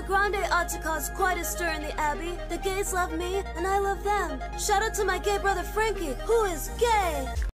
Grande ought to cause quite a stir in the Abbey. The gays love me, and I love them. Shout out to my gay brother Frankie, who is gay!